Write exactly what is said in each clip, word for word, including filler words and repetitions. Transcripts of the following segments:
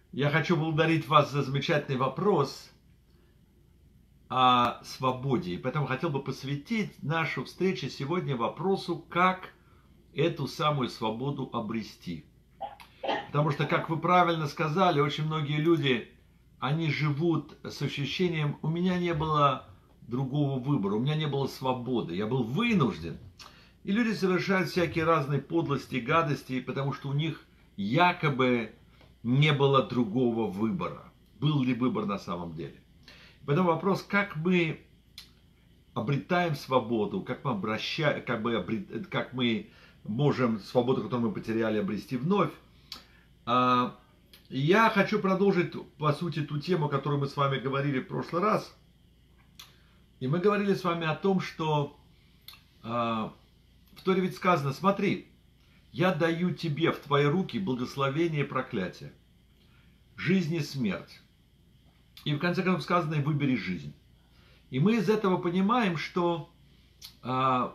Я хочу благодарить вас за замечательный вопрос о свободе. И поэтому хотел бы посвятить нашу встречу сегодня вопросу, как эту самую свободу обрести. Потому что, как вы правильно сказали, очень многие люди, они живут с ощущением, у меня не было другого выбора, у меня не было свободы, я был вынужден. И люди совершают всякие разные подлости и гадости, потому что у них якобы не было другого выбора. Был ли выбор на самом деле? Поэтому вопрос, как мы обретаем свободу, как мы, обращаем, как мы, обрет, как мы можем свободу, которую мы потеряли, обрести вновь. Я хочу продолжить, по сути, ту тему, о которой мы с вами говорили в прошлый раз. И мы говорили с вами о том, что в Торе ведь сказано, смотри, я даю тебе в твои руки благословение и проклятие, жизнь и смерть. И в конце концов сказано, и выбери жизнь. И мы из этого понимаем, что а,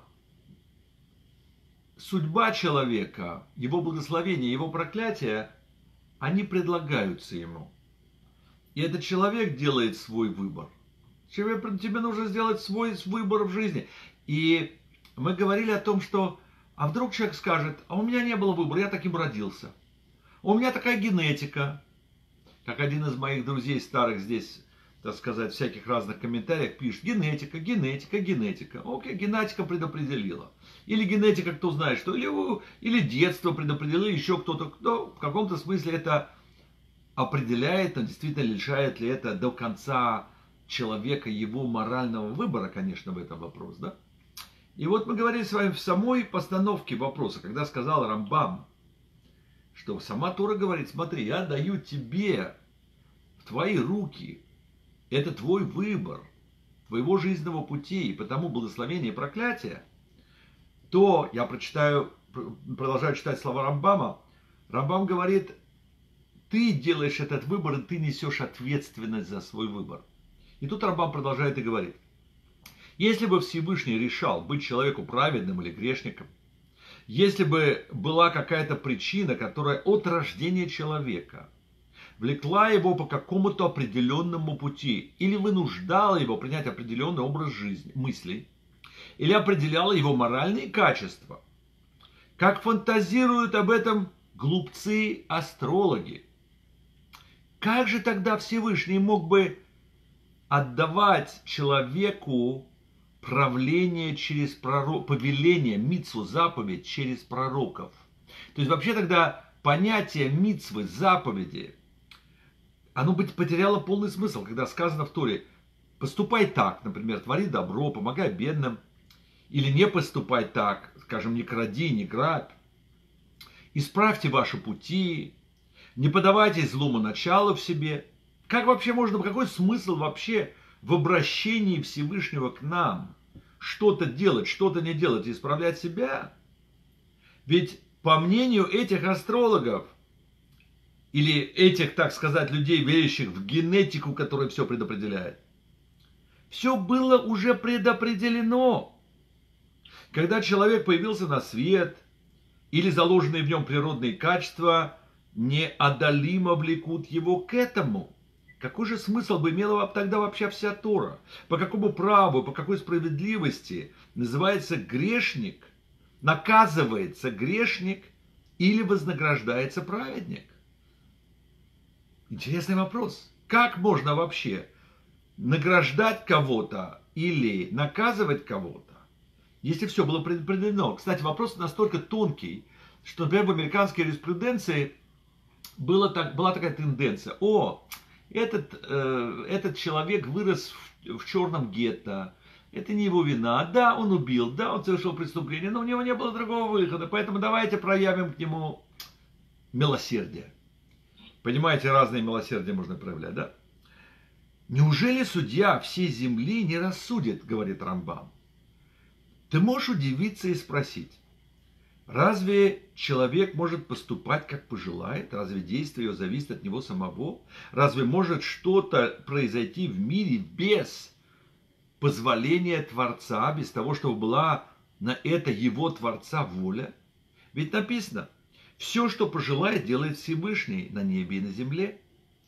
судьба человека, его благословение, его проклятие, они предлагаются ему. И этот человек делает свой выбор. Тебе, тебе нужно сделать свой выбор в жизни. И мы говорили о том, что а вдруг человек скажет, а у меня не было выбора, я таким родился. У меня такая генетика. Как один из моих друзей старых здесь, так сказать, в всяких разных комментариях пишет, генетика, генетика, генетика. Окей, генетика предопределила. Или генетика, кто знает что, или, или детство предопределило, еще кто-то, кто в каком-то смысле это определяет, но действительно лишает ли это до конца человека его морального выбора, конечно, в этом вопрос, да? И вот мы говорили с вами в самой постановке вопроса, когда сказал Рамбам, что сама Тора говорит, смотри, я даю тебе в твои руки, это твой выбор, твоего жизненного пути, и потому благословение и проклятие, то, я прочитаю, продолжаю читать слова Рамбама, Рамбам говорит, ты делаешь этот выбор, и ты несешь ответственность за свой выбор. И тут Рамбам продолжает и говорит, если бы Всевышний решал быть человеку праведным или грешником, если бы была какая-то причина, которая от рождения человека влекла его по какому-то определенному пути или вынуждала его принять определенный образ жизни, мыслей, или определяла его моральные качества, как фантазируют об этом глупцы-астрологи, как же тогда Всевышний мог бы отдавать человеку правление через пророк, повеление, мицву, заповедь через пророков. То есть вообще тогда понятие мицвы, заповеди, оно потеряло полный смысл, когда сказано в Торе, поступай так, например, твори добро, помогай бедным, или не поступай так, скажем, не кради, не грабь, исправьте ваши пути, не подавайте злому началу в себе. Как вообще можно, какой смысл вообще в обращении Всевышнего к нам? Что-то делать, что-то не делать, исправлять себя? Ведь по мнению этих астрологов, или этих, так сказать, людей, верящих в генетику, которая все предопределяет, все было уже предопределено. Когда человек появился на свет, или заложенные в нем природные качества неодолимо влекут его к этому. Какой же смысл бы имела тогда вообще вся Тора? По какому праву, по какой справедливости называется грешник, наказывается грешник или вознаграждается праведник? Интересный вопрос. Как можно вообще награждать кого-то или наказывать кого-то, если все было предопределено? Кстати, вопрос настолько тонкий, что, например, в американской юриспруденции была, так, была такая тенденция. О, Этот, э, этот человек вырос в, в черном гетто. Это не его вина. Да, он убил, да, он совершил преступление, но у него не было другого выхода. Поэтому давайте проявим к нему милосердие. Понимаете, разные милосердия можно проявлять, да? Неужели судья всей земли не рассудит, говорит Рамбам? Ты можешь удивиться и спросить, разве человек может поступать, как пожелает? Разве действие его зависит от него самого? Разве может что-то произойти в мире без позволения Творца, без того, чтобы была на это его Творца воля? Ведь написано, все, что пожелает, делает Всевышний на небе и на земле.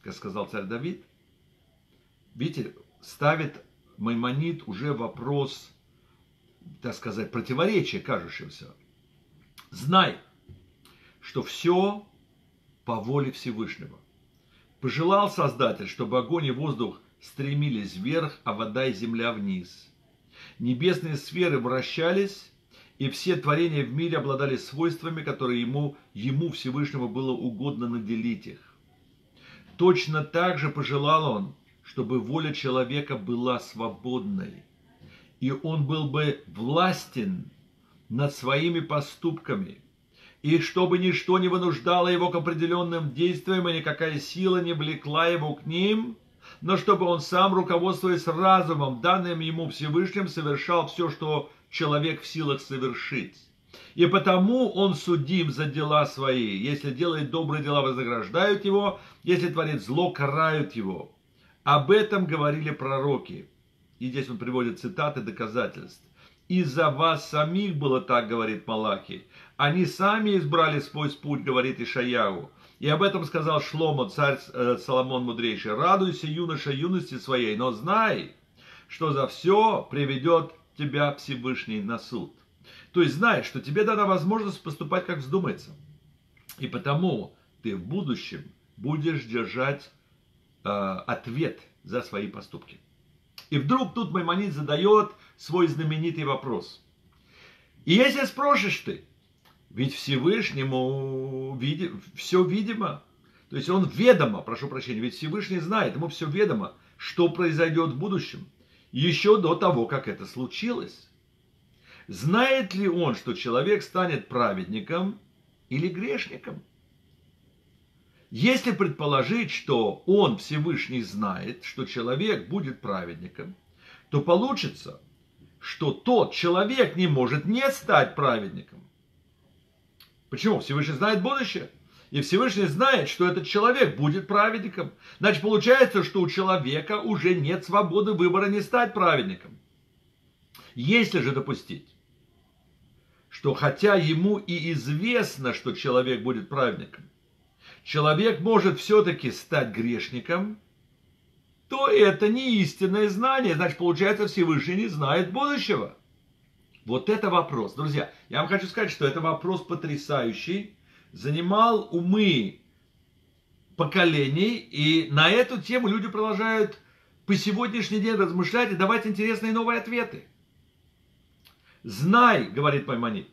как сказал царь Давид, видите, ставит Маймонид уже вопрос, так сказать, противоречия кажущегося. Знай, что все по воле Всевышнего. Пожелал Создатель, чтобы огонь и воздух стремились вверх, а вода и земля вниз. Небесные сферы вращались, и все творения в мире обладали свойствами, которые ему, ему Всевышнему было угодно наделить их. Точно так же пожелал он, чтобы воля человека была свободной, и он был бы властен над своими поступками, и чтобы ничто не вынуждало его к определенным действиям, и никакая сила не влекла его к ним, но чтобы он сам, руководствуясь разумом, данным ему Всевышним, совершал все, что человек в силах совершить. И потому он судим за дела свои. Если делает добрые дела, вознаграждают его, если творит зло, карают его. Об этом говорили пророки. И здесь он приводит цитаты доказательств. «Из-за вас самих было так, говорит Малахий. Они сами избрали свой путь, говорит Ишаяу. И об этом сказал Шломо, царь э, Соломон мудрейший. Радуйся, юноша, юности своей, но знай, что за все приведет тебя Всевышний на суд». То есть знай, что тебе дана возможность поступать, как вздумается. И потому ты в будущем будешь держать э, ответ за свои поступки. И вдруг тут Маймонид задает свой знаменитый вопрос. И если спросишь ты, ведь Всевышнему види, все видимо, то есть он ведомо, прошу прощения, ведь Всевышний знает, ему все ведомо, что произойдет в будущем, еще до того, как это случилось. Знает ли он, что человек станет праведником или грешником? Если предположить, что он, Всевышний, знает, что человек будет праведником, то получится, что тот человек не может не стать праведником. Почему? Всевышний знает будущее. И Всевышний знает, что этот человек будет праведником. Значит, получается, что у человека уже нет свободы выбора не стать праведником. Если же допустить, что хотя ему и известно, что человек будет праведником, человек может все-таки стать грешником, то это не истинное знание. Значит, получается, Всевышний не знает будущего. Вот это вопрос. Друзья, я вам хочу сказать, что это вопрос потрясающий, занимал умы поколений, и на эту тему люди продолжают по сегодняшний день размышлять и давать интересные новые ответы. Знай, говорит Маймонид,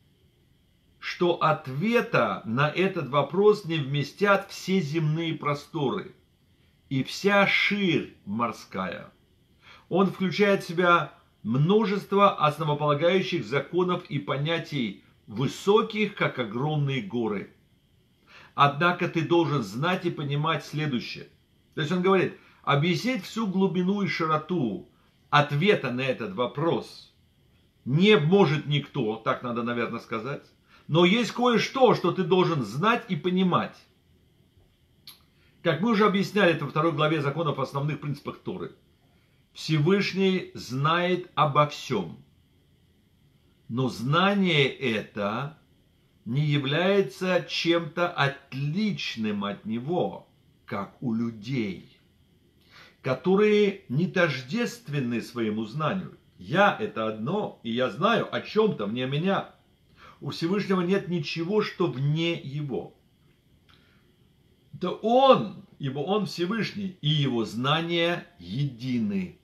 что ответа на этот вопрос не вместят все земные просторы и вся ширь морская. Он включает в себя множество основополагающих законов и понятий, высоких, как огромные горы. Однако ты должен знать и понимать следующее. То есть он говорит, объяснить всю глубину и широту ответа на этот вопрос не может никто, так надо, наверное, сказать. Но есть кое-что, что ты должен знать и понимать. Как мы уже объясняли это во второй главе законов о основных принципах Торы. Всевышний знает обо всем. Но знание это не является чем-то отличным от него, как у людей, которые не тождественны своему знанию. Я это одно, и я знаю о чем-то вне меня. У Всевышнего нет ничего, что вне его. Да он, ибо он Всевышний, и его знания едины.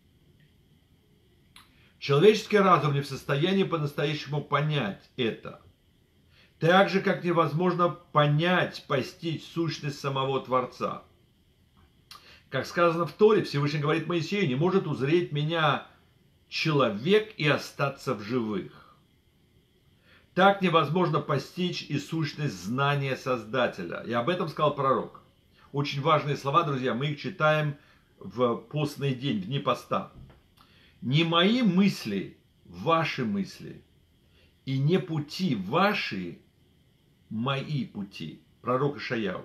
Человеческий разум не в состоянии по-настоящему понять это. Так же, как невозможно понять, постичь сущность самого Творца. Как сказано в Торе, Всевышний говорит Моисею, не может узреть меня человек и остаться в живых. Так невозможно постичь и сущность знания Создателя. И об этом сказал пророк. Очень важные слова, друзья, мы их читаем в постный день, в дни поста. Не мои мысли, ваши мысли, и не пути ваши, мои пути. Пророк Ишаяу.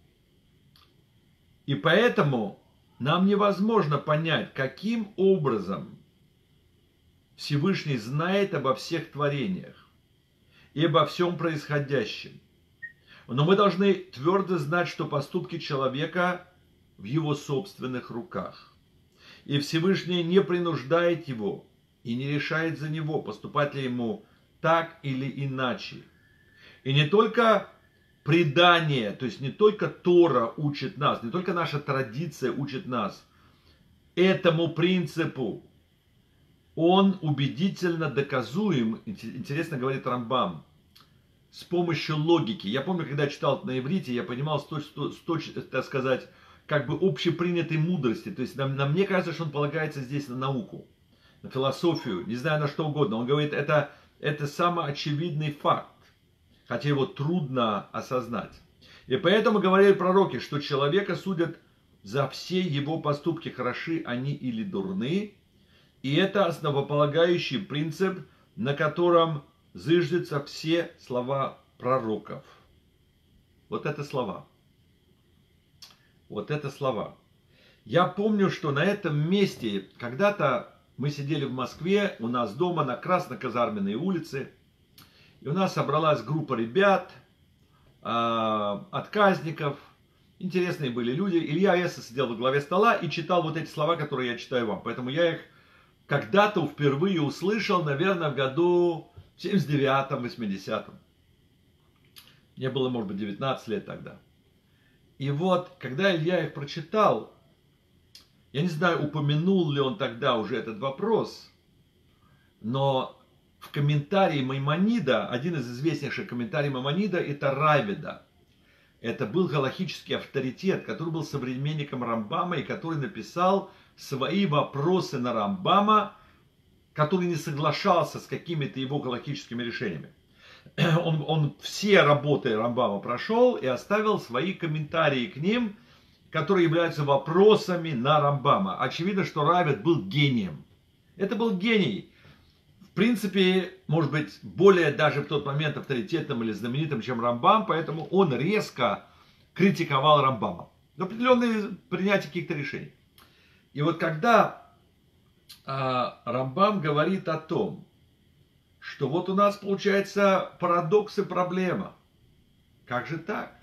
И поэтому нам невозможно понять, каким образом Всевышний знает обо всех творениях и обо всем происходящем. Но мы должны твердо знать, что поступки человека в его собственных руках. И Всевышний не принуждает его и не решает за него, поступать ли ему так или иначе. И не только предание, то есть не только Тора учит нас, не только наша традиция учит нас этому принципу. Он убедительно доказуем, интересно говорит Рамбам, с помощью логики. Я помню, когда я читал это на иврите, я понимал, с точки, так сказать, как бы общепринятой мудрости. То есть нам, нам, мне кажется, что он полагается здесь на науку, на философию, не знаю, на что угодно. Он говорит, это, это самый очевидный факт, хотя его трудно осознать. И поэтому говорили пророки, что человека судят за все его поступки, хороши они или дурны. И это основополагающий принцип, на котором зыждятся все слова пророков. Вот это слова. Вот это слова. Я помню, что на этом месте, когда-то мы сидели в Москве, у нас дома на Красноказарменной улице, и у нас собралась группа ребят, э, отказников, интересные были люди. Илья Эсса сидел во главе стола и читал вот эти слова, которые я читаю вам. Поэтому я их когда-то впервые услышал, наверное, в году в семьдесят девятом, восьмидесятом. Мне было, может быть, девятнадцать лет тогда. И вот, когда Илья их прочитал, я не знаю, упомянул ли он тогда уже этот вопрос, но в комментарии Маймонида, один из известнейших комментариев Маймонида, это Равида. Это был галахический авторитет, который был современником Рамбама и который написал свои вопросы на Рамбама, который не соглашался с какими-то его галахическими решениями. Он, он все работы Рамбама прошел и оставил свои комментарии к ним, которые являются вопросами на Рамбама. Очевидно, что Равид был гением. Это был гений. В принципе, может быть, более даже в тот момент авторитетным или знаменитым, чем Рамбам, поэтому он резко критиковал Рамбама. Определенные принятия каких-то решений. И вот когда а, Рамбам говорит о том, что вот у нас получается парадокс и проблема. Как же так?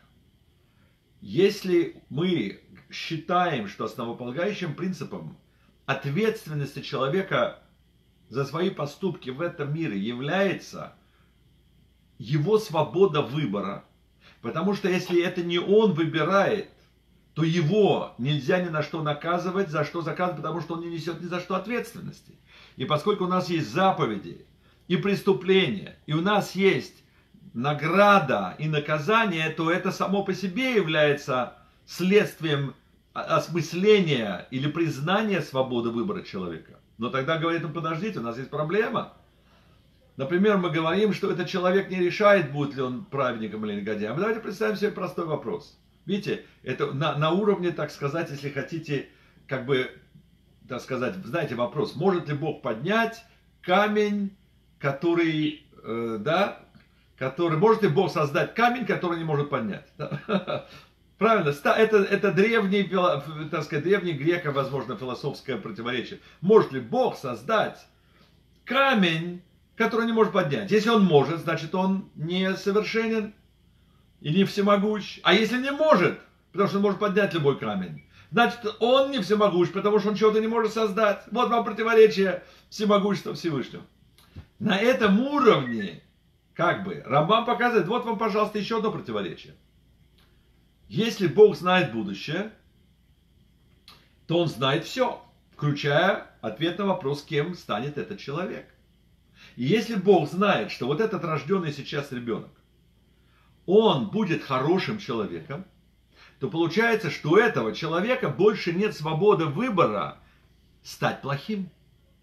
Если мы считаем, что основополагающим принципом ответственности человека за свои поступки в этом мире является его свобода выбора, потому что если это не он выбирает, то его нельзя ни на что наказывать, за что заказывать, потому что он не несет ни за что ответственности. И поскольку у нас есть заповеди и преступления, и у нас есть награда и наказание, то это само по себе является следствием осмысления или признания свободы выбора человека. Но тогда говорит, ну подождите, у нас есть проблема. Например, мы говорим, что этот человек не решает, будет ли он праведником или негодяем. Давайте представим себе простой вопрос. Видите, это на, на уровне, так сказать, если хотите, как бы, так сказать, знаете, вопрос, может ли Бог поднять камень, который, э, да, который, может ли Бог создать камень, который не может поднять? Да? Правильно, это, это древний, так сказать, древний греко, возможно, философское противоречие. Может ли Бог создать камень, который не может поднять? Если он может, значит он несовершенен и не всемогущ. А если не может, потому что он может поднять любой камень, значит он не всемогущ, потому что он чего-то не может создать. Вот вам противоречие всемогущества Всевышнего. На этом уровне, как бы, Рамбам показывает, вот вам, пожалуйста, еще одно противоречие. Если Бог знает будущее, то Он знает все, включая ответ на вопрос, кем станет этот человек. И если Бог знает, что вот этот рожденный сейчас ребенок, он будет хорошим человеком, то получается, что у этого человека больше нет свободы выбора стать плохим.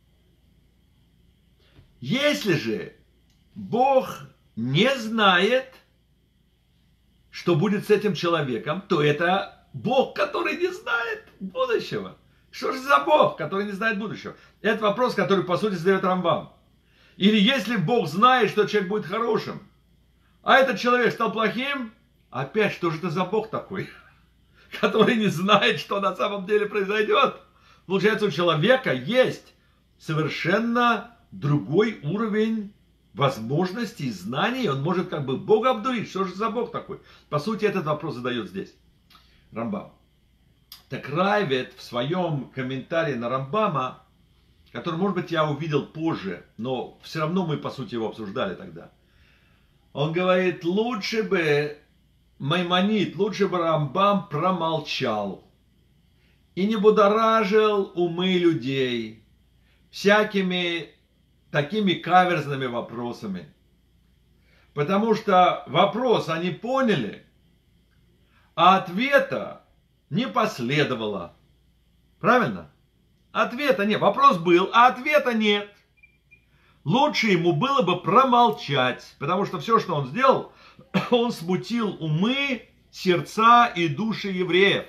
Если же Бог не знает, что будет с этим человеком, то это Бог, который не знает будущего. Что же за Бог, который не знает будущего? Это вопрос, который, по сути, задает Рамбам. Или если Бог знает, что человек будет хорошим, а этот человек стал плохим, опять, что же это за Бог такой, который не знает, что на самом деле произойдет? Получается, у человека есть совершенно другой уровень возможностей, знаний, он может как бы Бога обдурить. Что же за Бог такой? По сути, этот вопрос задает здесь Рамбам. Так Райвед в своем комментарии на Рамбама, который, может быть, я увидел позже, но все равно мы, по сути, его обсуждали тогда. Он говорит, лучше бы Маймонид, лучше бы Рамбам промолчал и не будоражил умы людей всякими такими каверзными вопросами. Потому что вопрос они поняли, а ответа не последовало. Правильно? Ответа нет. Вопрос был, а ответа нет. Лучше ему было бы промолчать, потому что все, что он сделал, он смутил умы, сердца и души евреев.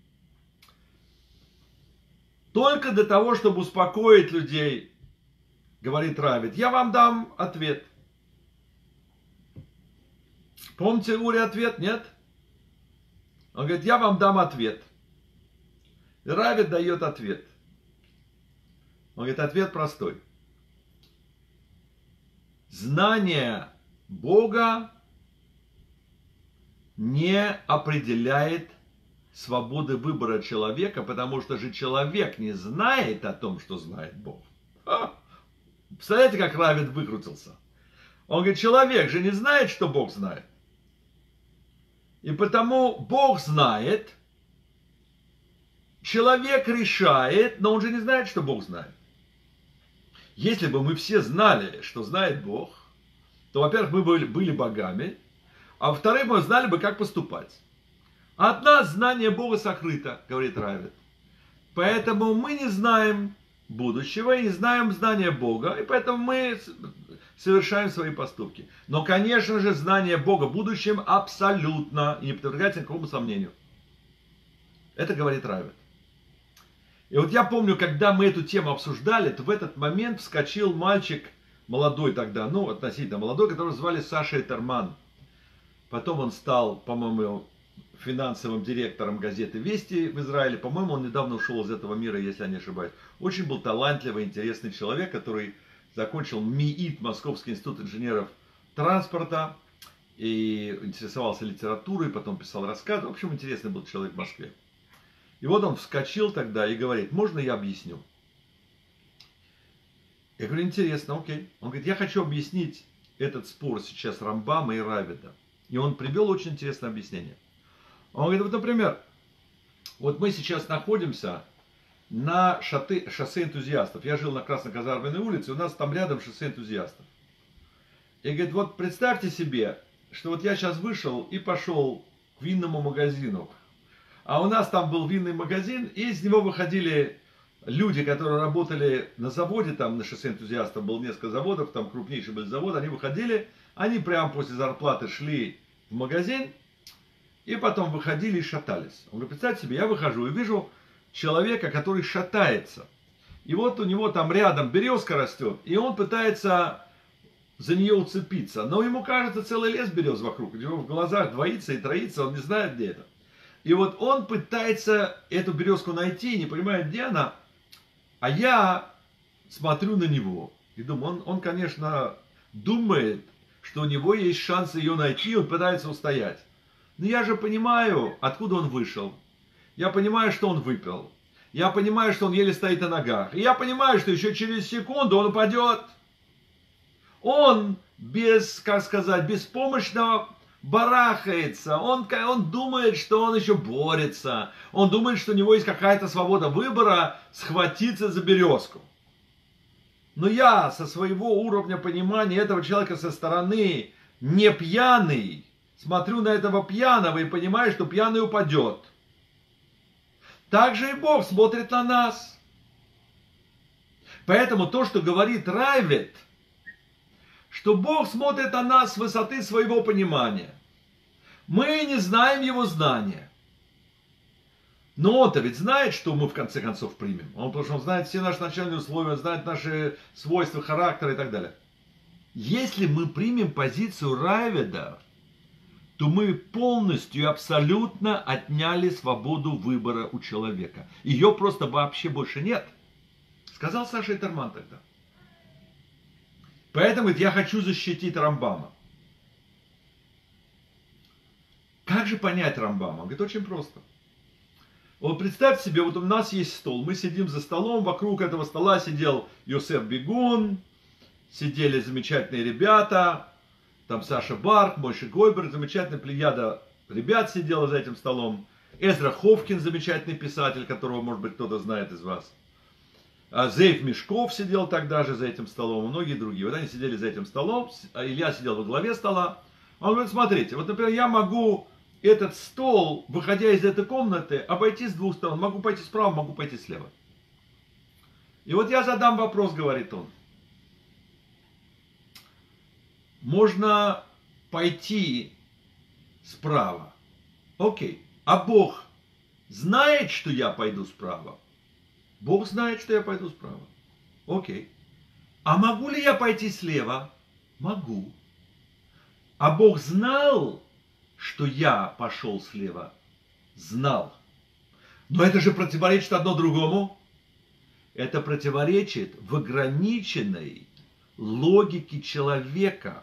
Только для того, чтобы успокоить людей, говорит Равид, я вам дам ответ. Помните Ури ответ? Нет? Он говорит, я вам дам ответ. И Равид дает ответ. Он говорит, ответ простой. Знание Бога не определяет свободы выбора человека, потому что же человек не знает о том, что знает Бог. Ха! Представляете, как Равид выкрутился? Он говорит, человек же не знает, что Бог знает. И потому Бог знает, человек решает, но он же не знает, что Бог знает. Если бы мы все знали, что знает Бог, то, во-первых, мы были, были богами, а во-вторых, мы знали бы, как поступать. От нас знание Бога сокрыто, говорит Равид. Поэтому мы не знаем будущего и не знаем знания Бога, и поэтому мы совершаем свои поступки. Но, конечно же, знание Бога в будущем абсолютно и не подвергается никакому сомнению. Это говорит Равид. И вот я помню, когда мы эту тему обсуждали, то в этот момент вскочил мальчик, молодой тогда, ну, относительно молодой, которого звали Саша Этерман. Потом он стал, по-моему, финансовым директором газеты «Вести» в Израиле. По-моему, он недавно ушел из этого мира, если я не ошибаюсь. Очень был талантливый, интересный человек, который закончил МИИТ, Московский институт инженеров транспорта, и интересовался литературой, потом писал рассказы. В общем, интересный был человек в Москве. И вот он вскочил тогда и говорит, можно я объясню? Я говорю, интересно, окей. Он говорит, я хочу объяснить этот спор сейчас Рамбама и Равида. И он привел очень интересное объяснение. Он говорит, вот, например, вот мы сейчас находимся на шоты, шоссе энтузиастов. Я жил на Красноказарменной улице, у нас там рядом шоссе энтузиастов. И говорит, вот представьте себе, что вот я сейчас вышел и пошел к винному магазину. А у нас там был винный магазин, и из него выходили люди, которые работали на заводе, там на шоссе энтузиастов было несколько заводов, там крупнейший был завод, они выходили, они прямо после зарплаты шли в магазин, и потом выходили и шатались. Он говорит, представьте себе, я выхожу и вижу человека, который шатается. И вот у него там рядом березка растет, и он пытается за нее уцепиться. Но ему кажется целый лес берез вокруг, у него в глазах двоится и троится, он не знает, где это. И вот он пытается эту березку найти, не понимает, где она. А я смотрю на него и думаю, он, он, конечно, думает, что у него есть шанс ее найти, он пытается устоять. Но я же понимаю, откуда он вышел. Я понимаю, что он выпил. Я понимаю, что он еле стоит на ногах. И я понимаю, что еще через секунду он упадет. Он без, как сказать, беспомощного барахается. Он, он думает, что он еще борется. Он думает, что у него есть какая-то свобода выбора схватиться за березку. Но я со своего уровня понимания этого человека со стороны не пьяный, смотрю на этого пьяного и понимаю, что пьяный упадет. Так же и Бог смотрит на нас. Поэтому то, что говорит Райвид, что Бог смотрит на нас с высоты своего понимания. Мы не знаем Его знания. Но Он-то ведь знает, что мы в конце концов примем. Он, потому что Он знает все наши начальные условия, Он знает наши свойства характера и так далее. Если мы примем позицию Райвида, то мы полностью и абсолютно отняли свободу выбора у человека. Ее просто вообще больше нет. Сказал Саша Этерман тогда. Поэтому говорит, я хочу защитить Рамбама. Как же понять Рамбама? Он говорит, очень просто. Вот представьте себе, вот у нас есть стол, мы сидим за столом, вокруг этого стола сидел Йосеф Бегун, сидели замечательные ребята, там Саша Барк, Мойши Гойберг, замечательная плеяда ребят сидела за этим столом, Эзра Ховкин, замечательный писатель, которого, может быть, кто-то знает из вас, а Зейф Мешков сидел тогда же за этим столом, и многие другие. Вот они сидели за этим столом, а Илья сидел во главе стола. Он говорит, смотрите, вот, например, я могу этот стол, выходя из этой комнаты, обойти с двух сторон. Могу пойти справа, могу пойти слева. И вот я задам вопрос, говорит он. Можно пойти справа. Окей. А Бог знает, что я пойду справа? Бог знает, что я пойду справа. Окей. А могу ли я пойти слева? Могу. А Бог знал, что я пошел слева? Знал. Но это же противоречит одно другому. Это противоречит в ограниченной логике человека.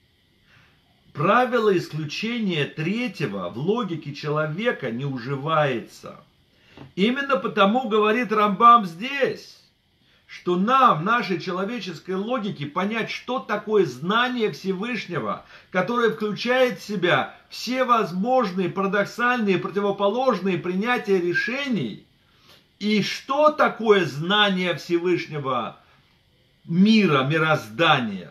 Правило исключения третьего в логике человека не уживается. Именно потому говорит Рамбам здесь, что нам, в нашей человеческой логике, понять, что такое знание Всевышнего, которое включает в себя все возможные парадоксальные, противоположные принятия решений, и что такое знание Всевышнего мира, мироздания,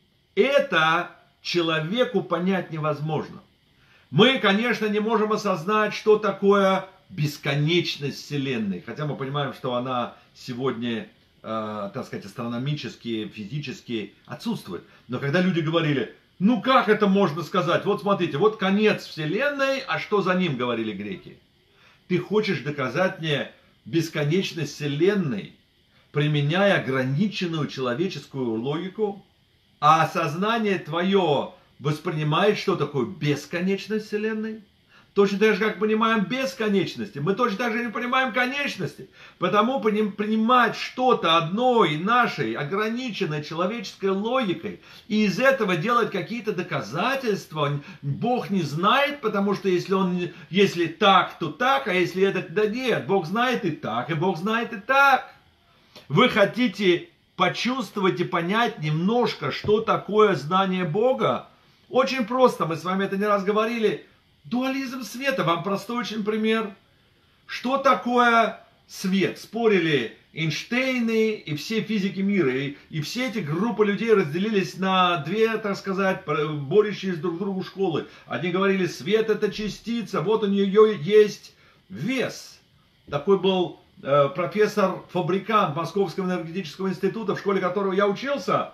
это человеку понять невозможно. Мы, конечно, не можем осознать, что такое бесконечность Вселенной, хотя мы понимаем, что она сегодня, э, так сказать, астрономически, физически отсутствует. Но когда люди говорили, ну как это можно сказать? Вот смотрите, вот конец Вселенной, а что за ним, говорили греки? Ты хочешь доказать мне бесконечность Вселенной, применяя ограниченную человеческую логику, а сознание твое воспринимает, что такое бесконечность Вселенной? Точно так же, как понимаем бесконечности, мы точно так же не понимаем конечности. Потому принимать что-то одной нашей ограниченной человеческой логикой и из этого делать какие-то доказательства, Бог не знает, потому что если, он, если так, то так, а если это, да нет, Бог знает и так, и Бог знает и так. Вы хотите почувствовать и понять немножко, что такое знание Бога? Очень просто, мы с вами это не раз говорили. Дуализм света, вам простой очень пример. Что такое свет? Спорили Эйнштейны и все физики мира. И, и все эти группы людей разделились на две, так сказать, борющиеся друг другу школы. Одни говорили, свет это частица, вот у нее есть вес. Такой был э, профессор Фабрикант Московского энергетического института, в школе которого я учился.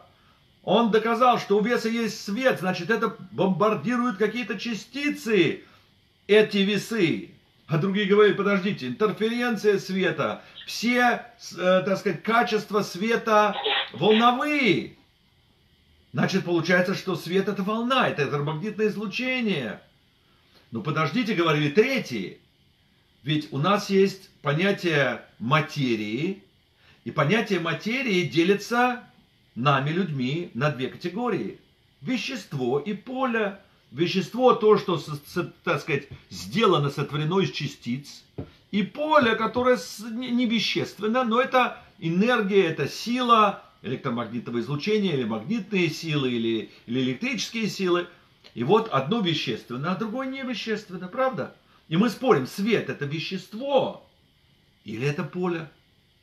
Он доказал, что у веса есть свет, значит, это бомбардируют какие-то частицы, эти весы. А другие говорят, подождите, интерференция света, все, э, так сказать, качества света волновые. Значит, получается, что свет это волна, это электромагнитное излучение. Ну, подождите, говорили третьи. Ведь у нас есть понятие материи, и понятие материи делится нами, людьми, на две категории. Вещество и поле. Вещество то, что, так сказать, сделано, сотворено из частиц. И поле, которое не вещественно, но это энергия, это сила, электромагнитного излучения, или магнитные силы, или, или электрические силы. И вот одно вещественно, а другое не вещественно, правда? И мы спорим, свет это вещество или это поле?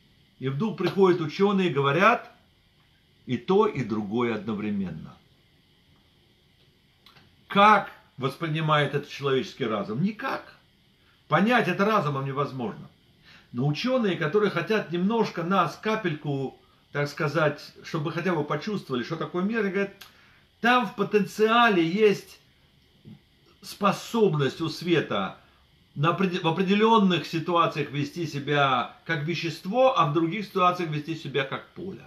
И вдруг приходят ученые и говорят, и то, и другое одновременно. Как воспринимает это человеческий разум? Никак. Понять это разумом невозможно. Но ученые, которые хотят немножко нас, капельку, так сказать, чтобы хотя бы почувствовали, что такое мир, говорят, там в потенциале есть способность у света на, в определенных ситуациях вести себя как вещество, а в других ситуациях вести себя как поле.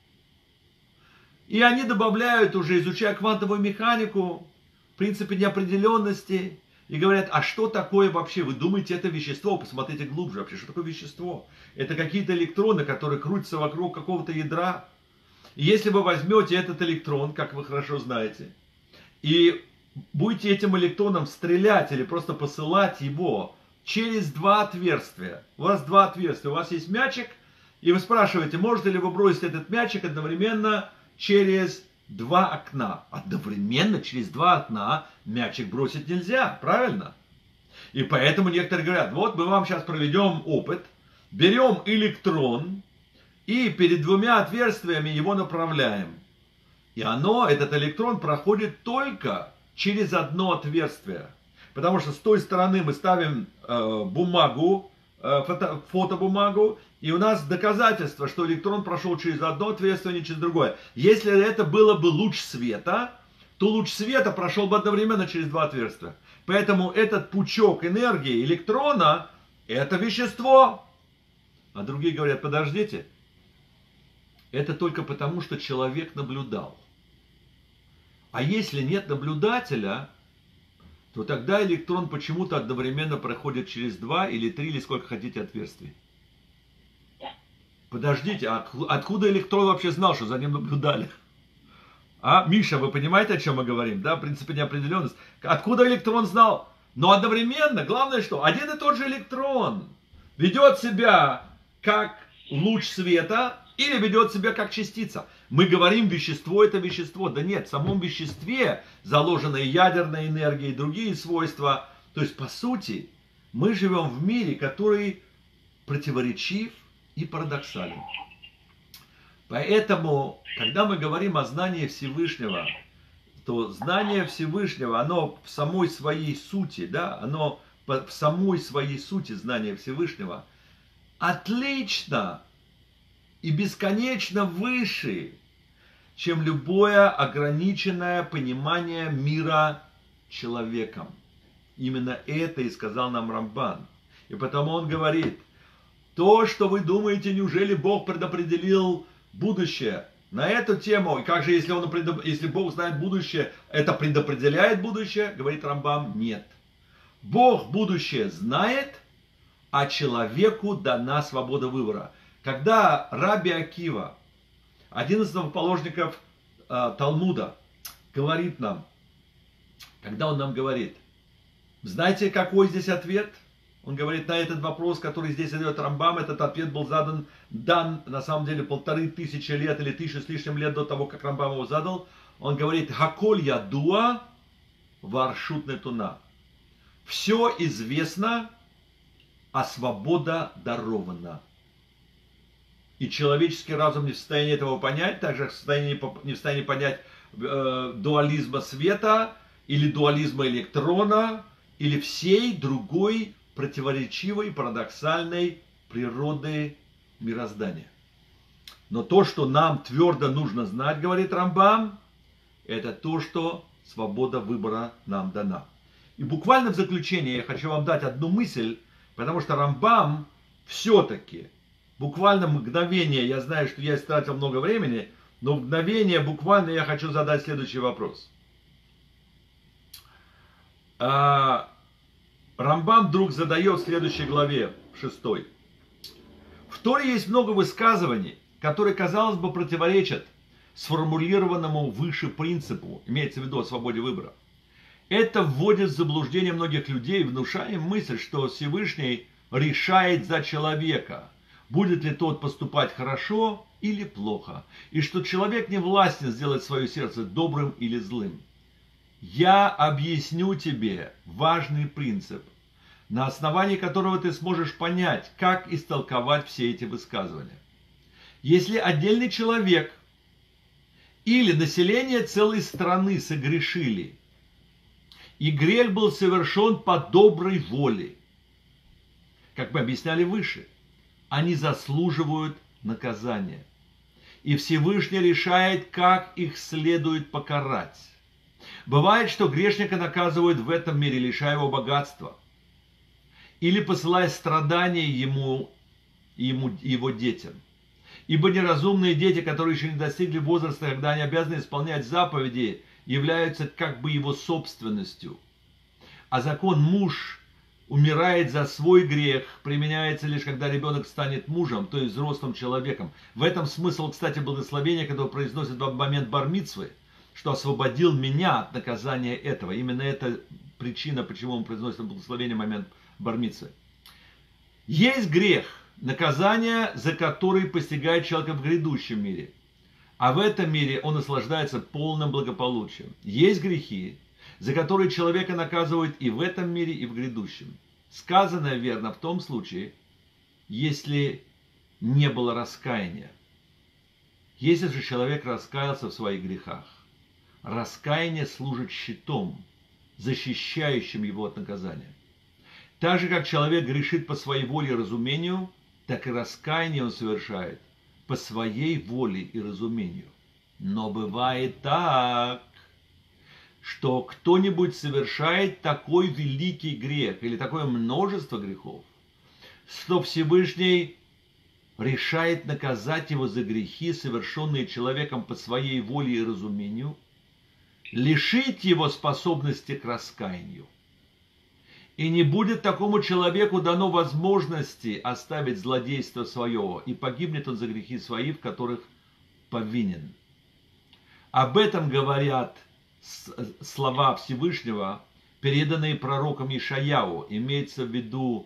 И они добавляют, уже изучая квантовую механику, принципы неопределенности, и говорят, а что такое вообще? Вы думаете, это вещество? Посмотрите глубже вообще, что такое вещество? Это какие-то электроны, которые крутятся вокруг какого-то ядра. И если вы возьмете этот электрон, как вы хорошо знаете, и будете этим электроном стрелять или просто посылать его через два отверстия. У вас два отверстия, у вас есть мячик, и вы спрашиваете, можете ли вы бросить этот мячик одновременно через два окна. Одновременно через два окна мячик бросить нельзя, правильно? И поэтому некоторые говорят, вот мы вам сейчас проведем опыт, берем электрон и перед двумя отверстиями его направляем. И оно, этот электрон, проходит только через одно отверстие. Потому что с той стороны мы ставим э, бумагу, э, фото, фотобумагу, и у нас доказательство, что электрон прошел через одно отверстие, а не через другое. Если это было бы луч света, то луч света прошел бы одновременно через два отверстия. Поэтому этот пучок энергии электрона – это вещество. А другие говорят, подождите, это только потому, что человек наблюдал. А если нет наблюдателя, то тогда электрон почему-то одновременно проходит через два или три, или сколько хотите отверстий. Подождите, а откуда электрон вообще знал, что за ним наблюдали? А, Миша, вы понимаете, о чем мы говорим? Да, в принципе, неопределенность. Откуда электрон знал? Но одновременно, главное что, один и тот же электрон ведет себя как луч света или ведет себя как частица. Мы говорим, вещество это вещество. Да нет, в самом веществе заложена и ядерная энергия, и другие свойства. То есть, по сути, мы живем в мире, который противоречив и парадоксален. Поэтому, когда мы говорим о знании Всевышнего, то знание Всевышнего, оно в самой своей сути, да, оно в самой своей сути знания Всевышнего отлично и бесконечно выше, чем любое ограниченное понимание мира человеком. Именно это и сказал нам Рамбан. И потому он говорит, то, что вы думаете, неужели Бог предопределил будущее? На эту тему, и как же, если, он, если Бог знает будущее, это предопределяет будущее? Говорит Рамбам, нет. Бог будущее знает, а человеку дана свобода выбора. Когда Раби Акива, один из основоположников э, Талмуда, говорит нам, когда он нам говорит, знаете, какой здесь ответ? Он говорит, на этот вопрос, который здесь задает Рамбам, этот ответ был задан, дан на самом деле полторы тысячи лет или тысячу с лишним лет до того, как Рамбам его задал. Он говорит, «Хаколь ядуа варшут нетуна». Все известно, а свобода дарована. И человеческий разум не в состоянии этого понять, также в состоянии, не в состоянии понять э, дуализма света, или дуализма электрона, или всей другой противоречивой, парадоксальной природы мироздания. Но то, что нам твердо нужно знать, говорит Рамбам, это то, что свобода выбора нам дана. И буквально в заключение я хочу вам дать одну мысль, потому что Рамбам все-таки, буквально мгновение, я знаю, что я истратил много времени, но мгновение буквально я хочу задать следующий вопрос. А, Рамбам вдруг задает в следующей главе, в шестой. В Торе есть много высказываний, которые, казалось бы, противоречат сформулированному выше принципу, имеется в виду о свободе выбора. Это вводит в заблуждение многих людей, внушая им мысль, что Всевышний решает за человека, будет ли тот поступать хорошо или плохо, и что человек не властен сделать свое сердце добрым или злым. Я объясню тебе важный принцип, на основании которого ты сможешь понять, как истолковать все эти высказывания. Если отдельный человек или население целой страны согрешили, и грех был совершен по доброй воле, как мы объясняли выше, они заслуживают наказания. И Всевышний решает, как их следует покарать. Бывает, что грешника наказывают в этом мире, лишая его богатства, или посылая страдания ему и ему, его детям. Ибо неразумные дети, которые еще не достигли возраста, когда они обязаны исполнять заповеди, являются как бы его собственностью. А закон муж умирает за свой грех, применяется лишь когда ребенок станет мужем, то есть взрослым человеком. В этом смысл, кстати, благословения, которое произносит в момент бар-мицвы, что освободил меня от наказания этого. Именно это причина, почему он произносит благословение в момент бар-мицвы. Есть грех, наказание, за который постигает человека в грядущем мире. А в этом мире он наслаждается полным благополучием. Есть грехи, за которые человека наказывают и в этом мире, и в грядущем. Сказанное верно в том случае, если не было раскаяния. Если же человек раскаялся в своих грехах, раскаяние служит щитом, защищающим его от наказания. Так же, как человек грешит по своей воле и разумению, так и раскаяние он совершает по своей воле и разумению. Но бывает так, что кто-нибудь совершает такой великий грех или такое множество грехов, что Всевышний решает наказать его за грехи, совершенные человеком по своей воле и разумению, лишить его способности к раскаянию. И не будет такому человеку дано возможности оставить злодейство свое, и погибнет он за грехи свои, в которых повинен. Об этом говорят слова Всевышнего, переданные пророком Ишаяу, имеется в виду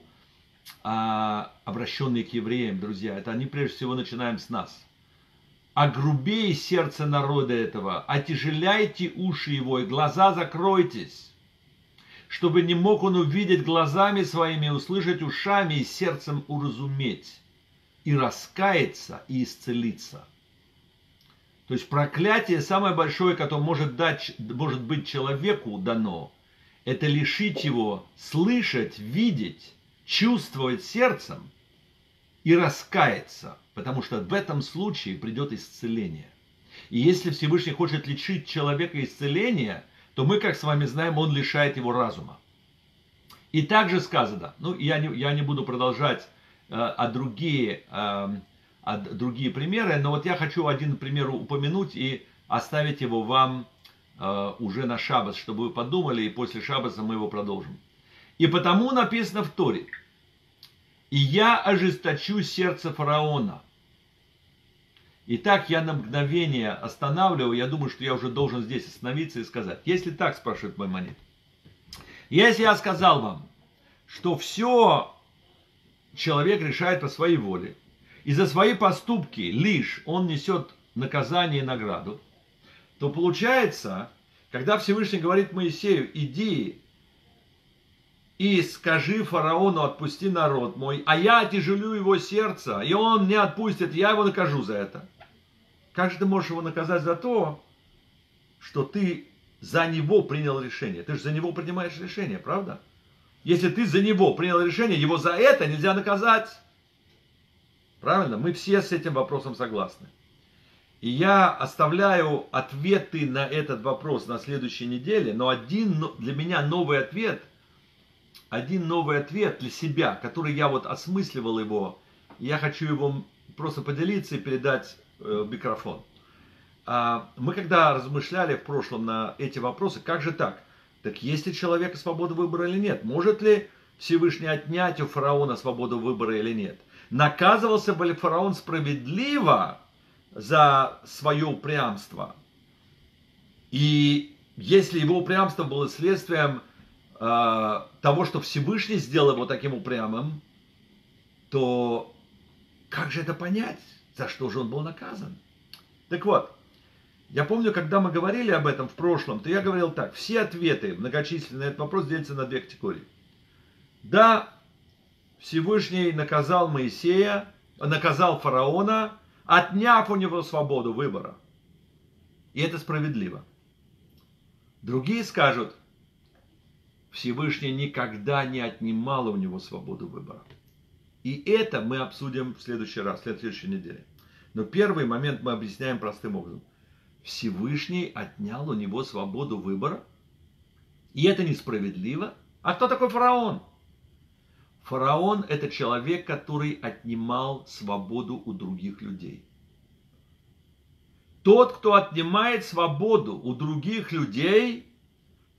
а, обращенные к евреям, друзья. Это они прежде всего начинаем с нас. «А грубее сердце народа этого, отяжеляйте уши его, и глаза закройтесь, чтобы не мог он увидеть глазами своими, услышать ушами и сердцем уразуметь, и раскаяться, и исцелиться». То есть проклятие самое большое, которое может, дать, может быть человеку дано, это лишить его слышать, видеть, чувствовать сердцем и раскаяться, потому что в этом случае придет исцеление. И если Всевышний хочет лишить человека исцеления, то мы, как с вами знаем, он лишает его разума. И также сказано, ну я не, я не буду продолжать э, а другие... Э, А другие примеры, но вот я хочу один пример упомянуть и оставить его вам э, уже на шаббат, чтобы вы подумали, и после шаббата мы его продолжим. И потому написано в Торе: «И я ожесточу сердце фараона». Итак, я на мгновение останавливаю, я думаю, что я уже должен здесь остановиться и сказать. Если так, спрашивает мой монет, если я сказал вам, что все человек решает по своей воле, и за свои поступки лишь он несет наказание и награду, то получается, когда Всевышний говорит Моисею: иди и скажи фараону, отпусти народ мой, а я отяжелю его сердце, и он не отпустит, я его накажу за это. Как же ты можешь его наказать за то, что ты за него принял решение? Ты же за него принимаешь решение, правда? Если ты за него принял решение, его за это нельзя наказать. Правильно? Мы все с этим вопросом согласны. И я оставляю ответы на этот вопрос на следующей неделе, но один для меня новый ответ, один новый ответ для себя, который я вот осмысливал его, и я хочу его просто поделиться и передать э, в микрофон. А, мы когда размышляли в прошлом на эти вопросы, как же так? Так есть ли человека свобода выбора или нет? Может ли Всевышний отнять у фараона свободу выбора или нет? Наказывался бы ли фараон справедливо за свое упрямство? И если его упрямство было следствием э, того, что Всевышний сделал его таким упрямым, то как же это понять? За что же он был наказан? Так вот, я помню, когда мы говорили об этом в прошлом, то я говорил так: все ответы многочисленные на этот вопрос делятся на две категории. Да, Всевышний наказал Моисея, наказал фараона, отняв у него свободу выбора. И это справедливо. Другие скажут: Всевышний никогда не отнимал у него свободу выбора. И это мы обсудим в следующий раз, в следующей неделе. Но первый момент мы объясняем простым образом. Всевышний отнял у него свободу выбора. И это несправедливо. А кто такой фараон? Фараон – это человек, который отнимал свободу у других людей. Тот, кто отнимает свободу у других людей,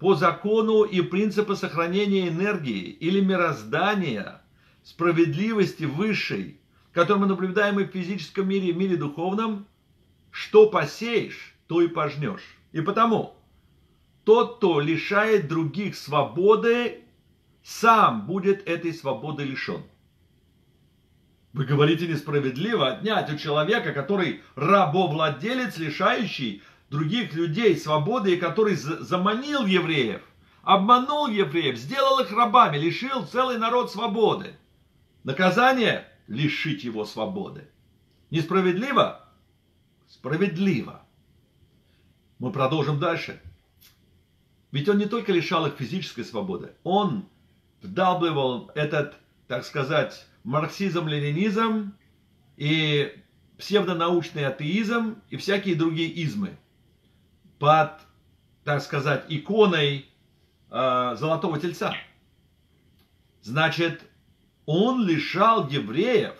по закону и принципу сохранения энергии или мироздания, справедливости высшей, которую мы наблюдаем и в физическом мире, и в мире духовном, что посеешь, то и пожнешь. И потому тот, кто лишает других свободы, сам будет этой свободы лишен. Вы говорите несправедливо отнять у человека, который рабовладелец, лишающий других людей свободы, и который заманил евреев, обманул евреев, сделал их рабами, лишил целый народ свободы. Наказание – лишить его свободы. Несправедливо? Справедливо. Мы продолжим дальше. Ведь он не только лишал их физической свободы, он вдалбливал этот, так сказать, марксизм-ленинизм и псевдонаучный атеизм и всякие другие измы под, так сказать, иконой э, Золотого Тельца. Значит, он лишал евреев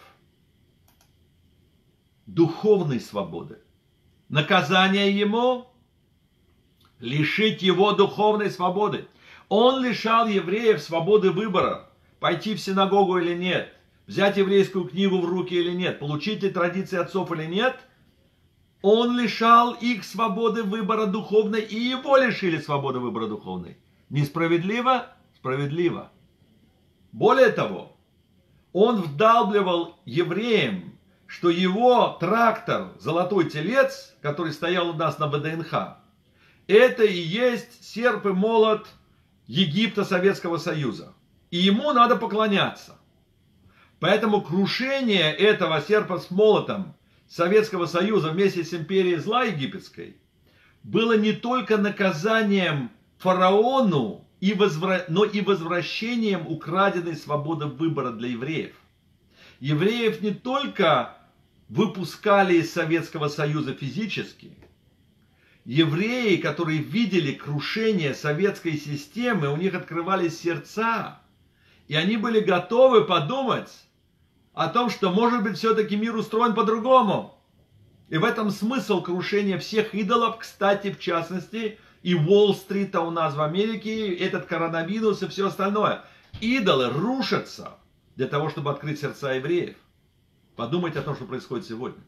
духовной свободы. Наказание ему – лишить его духовной свободы. Он лишал евреев свободы выбора, пойти в синагогу или нет, взять еврейскую книгу в руки или нет, получить ли традиции отцов или нет. Он лишал их свободы выбора духовной, и его лишили свободы выбора духовной. Несправедливо? Справедливо. Более того, он вдалбливал евреям, что его трактор «Золотой телец», который стоял у нас на ВДНХ, это и есть серп и молот Египта, Советского Союза. И ему надо поклоняться. Поэтому крушение этого серпа с молотом Советского Союза вместе с империей зла египетской было не только наказанием фараону, и возвра... но и возвращением украденной свободы выбора для евреев. Евреев не только выпускали из Советского Союза физически. Евреи, которые видели крушение советской системы, у них открывались сердца. И они были готовы подумать о том, что, может быть, все-таки мир устроен по-другому. И в этом смысл крушения всех идолов, кстати, в частности, и Уолл-стрита у нас в Америке, и этот коронавирус и все остальное. Идолы рушатся для того, чтобы открыть сердца евреев. Подумайте о том, что происходит сегодня.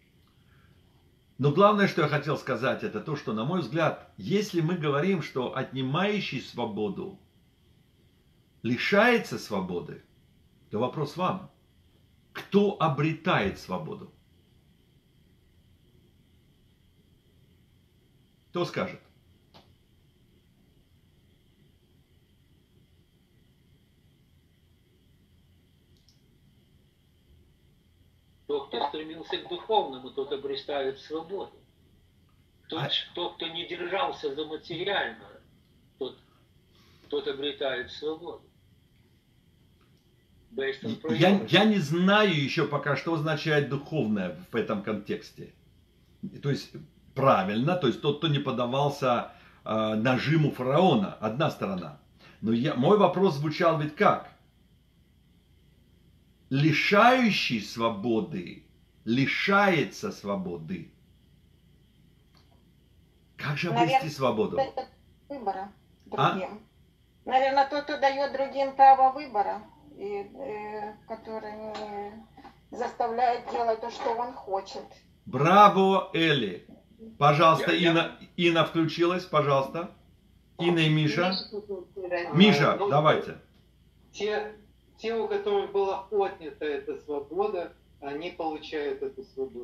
Но главное, что я хотел сказать, это то, что, на мой взгляд, если мы говорим, что отнимающий свободу лишается свободы, то вопрос вам. Кто обретает свободу? Кто скажет? Тот, кто стремился к духовному, тот обретает свободу. Тот, А... тот кто не держался за материальное, тот, тот обретает свободу. Я, я не знаю еще пока, что означает духовное в этом контексте. То есть, правильно, то есть тот, кто не поддавался э, нажиму фараона, одна сторона. Но я, мой вопрос звучал ведь как? Лишающий свободы лишается свободы. Как же обрести Наверное, свободу? Это выбора другим. А? Наверное, тот, кто дает другим право выбора, и, э, который не заставляет делать то, что он хочет. Браво, Элли. Пожалуйста, Я, Инна, я... Инна включилась, пожалуйста. Инна и Миша. Миша, Миша, ну, давайте. Те, те, у которых была отнята эта свобода, они получают эту свободу.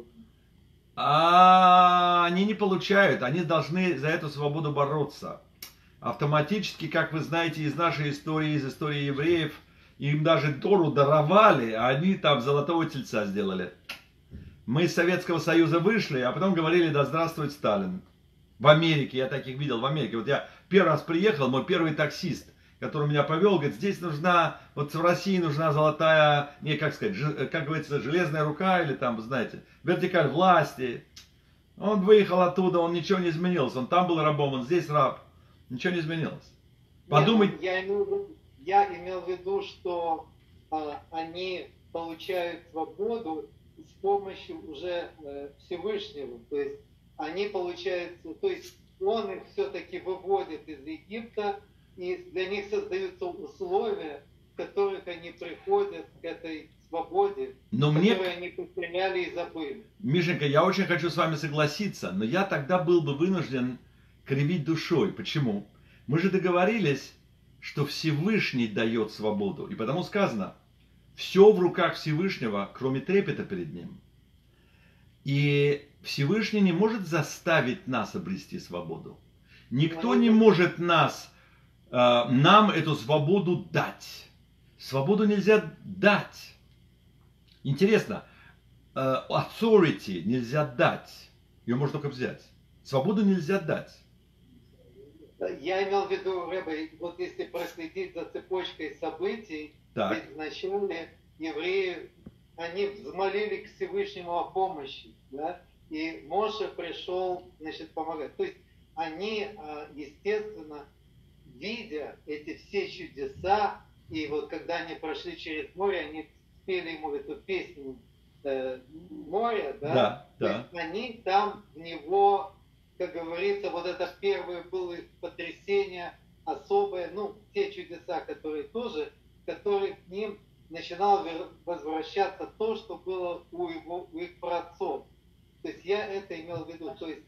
А они не получают, они должны за эту свободу бороться. Автоматически, как вы знаете из нашей истории, из истории евреев, им даже Тору даровали, а они там Золотого Тельца сделали. Мы из Советского Союза вышли, а потом говорили: да здравствует Сталин. В Америке, я таких видел в Америке. Вот я первый раз приехал, мой первый таксист, который меня повел, говорит: здесь нужна, вот в России нужна золотая, не, как сказать, ж, как говорится, железная рука, или там, вы знаете, вертикаль власти. Он выехал оттуда, он ничего не изменился. Он там был рабом, он здесь раб. Ничего не изменилось. Подумайте. Нет, я, имел, я имел в виду, что а, они получают свободу с помощью уже э, Всевышнего. То есть они получают, то есть он их все-таки выводит из Египта, и для них создаются условия, в которых они приходят к этой свободе, Но которую мне, они потеряли и забыли. Мишенька, я очень хочу с вами согласиться, но я тогда был бы вынужден кривить душой. Почему? Мы же договорились, что Всевышний дает свободу. И потому сказано, все в руках Всевышнего, кроме трепета перед Ним. И Всевышний не может заставить нас обрести свободу. Никто не может нас, э, нам эту свободу дать. Свободу нельзя дать. Интересно, э, authority нельзя дать. Ее можно только взять. Свободу нельзя дать. Я имел в виду, Рэбе, вот если проследить за цепочкой событий, Так. ведь вначале евреи, они взмолили к Всевышнему о помощи, да, и Моше пришел, значит, помогать. То есть они, естественно, видя эти все чудеса, и вот когда они прошли через море, они спели ему эту песню э, моря, да, Да, то да. есть они там в него, как говорится, вот это первое было их потрясение особое, ну, те чудеса, которые тоже, которые к ним начинало возвращаться то, что было у, его, у их праотцов. То есть я это имел в виду. То есть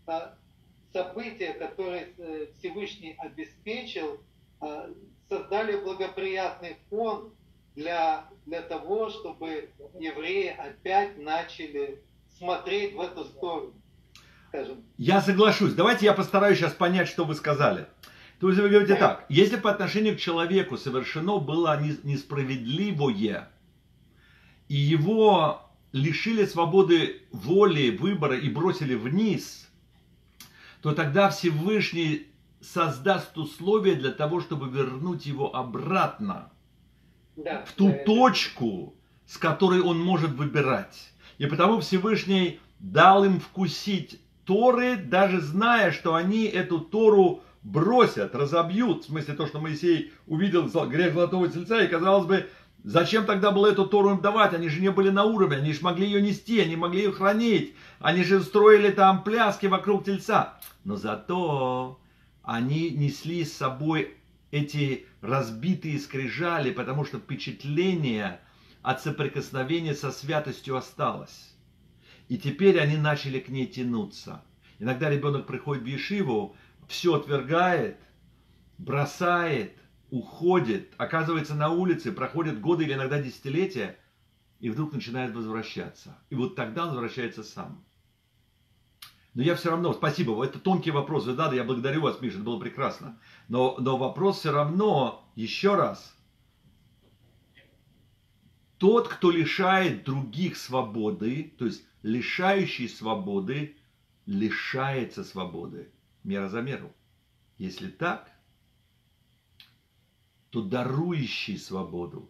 события, которые Всевышний обеспечил, создали благоприятный фон для, для того, чтобы евреи опять начали смотреть в эту сторону. Скажем. Я соглашусь. Давайте я постараюсь сейчас понять, что вы сказали. То есть вы говорите так, если по отношению к человеку совершено было несправедливое, и его лишили свободы воли, выбора и бросили вниз, то тогда Всевышний создаст условия для того, чтобы вернуть его обратно Да, в ту да, точку, с которой он может выбирать. И потому Всевышний дал им вкусить Торы, даже зная, что они эту Тору бросят, разобьют. В смысле, то, что Моисей увидел грех золотого тельца, и, казалось бы, зачем тогда было эту Тору им давать? Они же не были на уровне, они же могли ее нести, они могли ее хранить. Они же строили там пляски вокруг тельца. Но зато они несли с собой эти разбитые скрижали, потому что впечатление от соприкосновения со святостью осталось. И теперь они начали к ней тянуться. Иногда ребенок приходит в ешиву, все отвергает, бросает, уходит, оказывается на улице, проходят годы или иногда десятилетия, и вдруг начинает возвращаться. И вот тогда он возвращается сам. Но я все равно, спасибо, это тонкий вопрос, вы задали, я благодарю вас, Миша, это было прекрасно. Но, но вопрос все равно, еще раз, тот, кто лишает других свободы, то есть лишающий свободы, лишается свободы. Мера за меру. Если так, то дарующий свободу,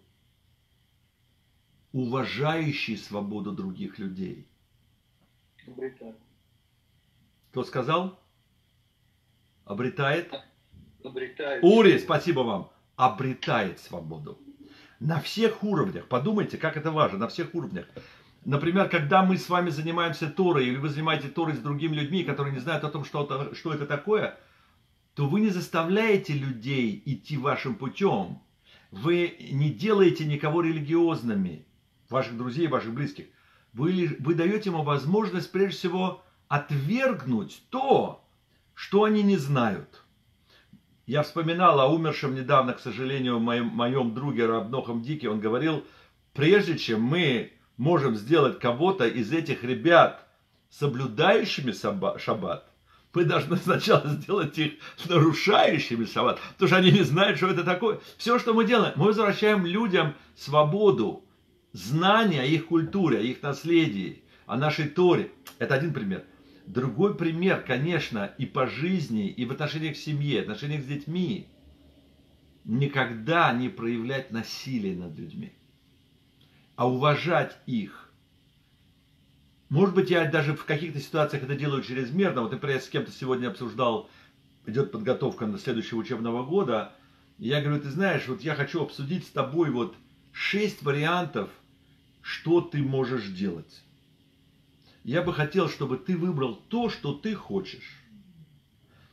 уважающий свободу других людей. Обретает. Кто сказал? Обретает? Обретает. Ури, спасибо вам. Обретает свободу. На всех уровнях. Подумайте, как это важно. На всех уровнях. Например, когда мы с вами занимаемся Торой, или вы занимаетесь Торой с другими людьми, которые не знают о том, что это, что это такое, то вы не заставляете людей идти вашим путем. Вы не делаете никого религиозными, ваших друзей, ваших близких. Вы, вы даете им возможность, прежде всего, отвергнуть то, что они не знают. Я вспоминал о умершем недавно, к сожалению, моем, моем друге Рабнохам Дике. Он говорил, прежде чем мы можем сделать кого-то из этих ребят соблюдающими шаббат, мы должны сначала сделать их нарушающими шаббат, потому что они не знают, что это такое. Все, что мы делаем, мы возвращаем людям свободу, знания о их культуре, о их наследии, о нашей Торе. Это один пример. Другой пример, конечно, и по жизни, и в отношениях к семье, в отношениях с детьми. Никогда не проявлять насилие над людьми, а уважать их. Может быть, я даже в каких-то ситуациях это делаю чрезмерно. Вот, например, я с кем-то сегодня обсуждал, идет подготовка на следующего учебного года. И я говорю, ты знаешь, вот я хочу обсудить с тобой вот шесть вариантов, что ты можешь делать. Я бы хотел, чтобы ты выбрал то, что ты хочешь.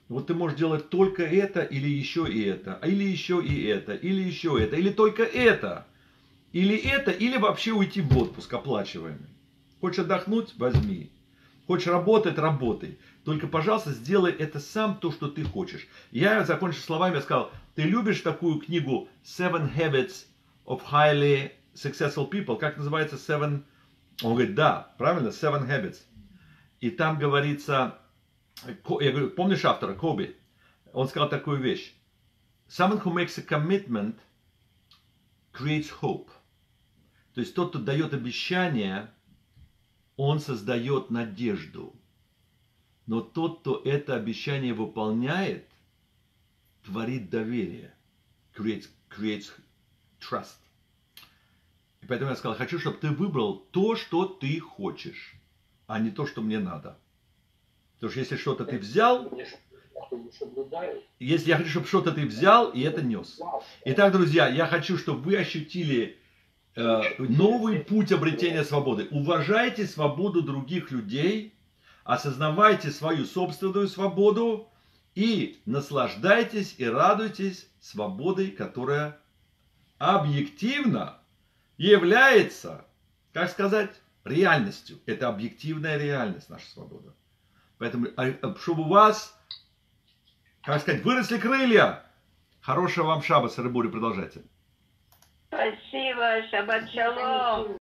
Вот ты можешь делать только это, или еще и это, или еще и это, или еще это, или только это, или это, или вообще уйти в отпуск оплачиваемый. Хочешь отдохнуть? Возьми. Хочешь работать? Работай. Только, пожалуйста, сделай это сам, то, что ты хочешь. Я, закончив словами, я сказал, ты любишь такую книгу Seven Habits of Highly Successful People? Как называется Seven? Он говорит, да, правильно, Seven Habits. И там говорится, я говорю, помнишь автора, Коби? Он сказал такую вещь. Someone who makes a commitment creates hope. То есть тот, кто дает обещание, он создает надежду. Но тот, кто это обещание выполняет, творит доверие. Creates, creates trust. И поэтому я сказал, хочу, чтобы ты выбрал то, что ты хочешь, а не то, что мне надо. Потому что если что-то ты взял, если я хочу, чтобы что-то ты взял и это нес. Итак, друзья, я хочу, чтобы вы ощутили э, новый путь обретения свободы. Уважайте свободу других людей, осознавайте свою собственную свободу и наслаждайтесь и радуйтесь свободой, которая объективно является, как сказать, реальностью. Это объективная реальность, наша свобода. Поэтому, чтобы у вас, как сказать, выросли крылья. Хорошего вам шаббаса, Рыбури, продолжайте. Спасибо, шаббат шалом.